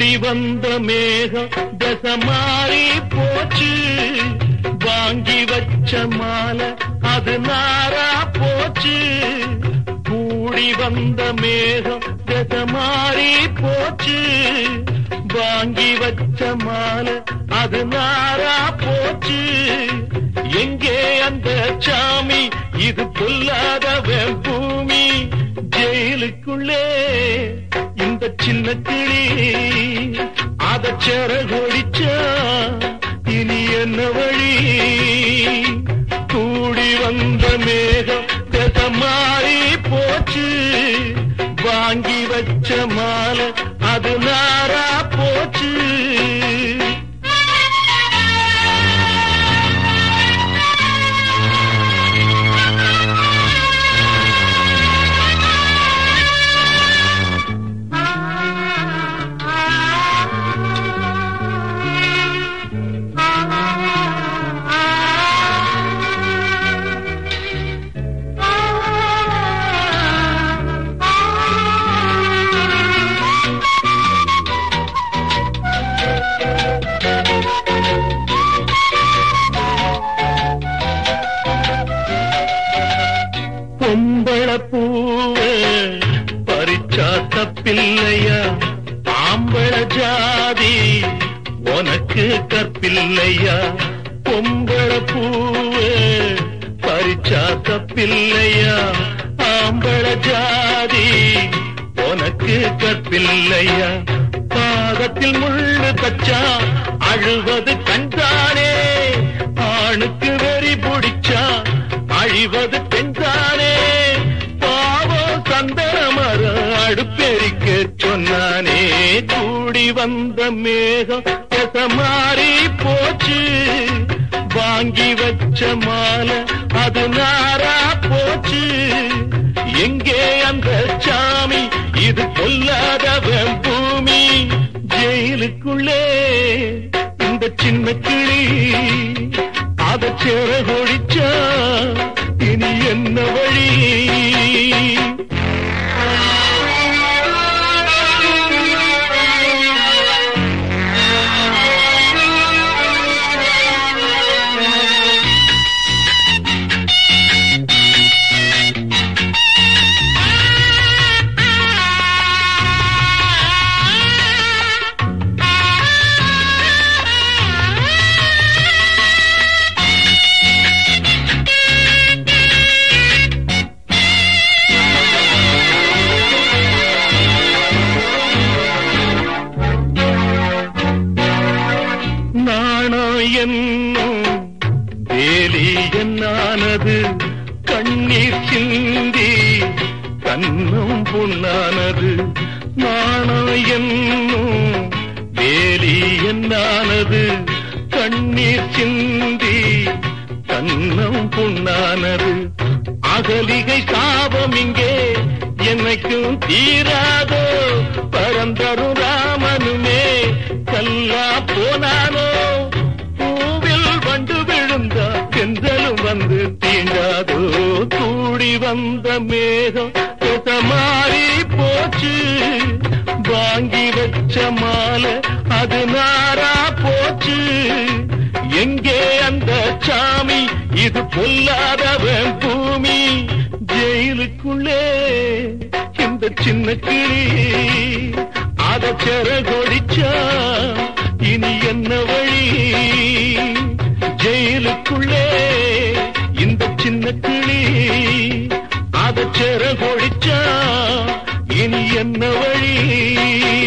வந்த மேகம் தசை மாறி போச்சு, வாங்கி வச்ச மாலை அது நாரா போச்சு. கூடி வந்த மேகம் தசை மாறி போச்சு, வாங்கி வச்ச மாலை அது நாரா போச்சு. எங்கே அந்த சாமி, இது பொல்லாதவன் பூமி. ஜெயிலுக்குள்ளே இந்த சின்ன கிளி அத சிறகொடிச்சா இனி என்ன வழி? கூடி வந்த மேகம் திசை மாறி போச்சு, வாங்கி வச்ச மாலை அது நாரா போச்சு. பொம்பள பூவே பறிச்சா தப்பில்லையா, ஆம்பள ஜாதி உனக்கு கற்பில்லையா. பொம்பள பூவே பறிச்சா தப்பில்லையா, ஆம்பள ஜாதி உனக்கு கற்பில்லையா. பாதத்தில் முள்ளு தச்சா அழுவது கண்தானே, ஆணுக்கு வெறி பிடிச்சா அழிவது பெண்தானே. பாவம் சந்தன மரம் அடுப்பெரிக்க சொன்னானே. கூடி வந்த மேகம் திசை மாறி போச்சு, வாங்கி வச்ச மாலை அது நாரா போச்சு. எங்கே அந்த சாமி, இது பொல்லாதவன் பூமி. ஜெயிலுக்குள்ளே இந்த சின்ன கிளி அத சிறகொடிச்சா இனி என்ன வழி? என்னும் வேலி என்னானது, கண்ணீர் சிந்தி கண்ணும் புண்ணானது. நாணம் என்னும் வேலி என்னானது, கண்ணீர் சிந்தி கண்ணும் புண்ணானது. அகலிகை சாபம் இங்கே என்னைக்கும் தீராதோ, பரந்தரும் ராமனுமே கல்லா போனானோ. பூவில் வண்டு விழுந்தா செந்தலும் வந்து தீண்டாதோ. கூடி வந்த மேகம் திசை மாறி போச்சு, வாங்கி வச்ச மாலை அது நாரா போச்சு. எங்கே அந்த சாமி, இது பொல்லாதவன் பூமி. ஜெயிலுக்குள்ளே இந்த சின்ன கிளி அத சிறகொடிச்சா இனி என்ன வழி? ஜெயிலுக்குள்ளே இந்த சின்ன கிளி அத சிறகொடிச்சா இனி என்ன வழி?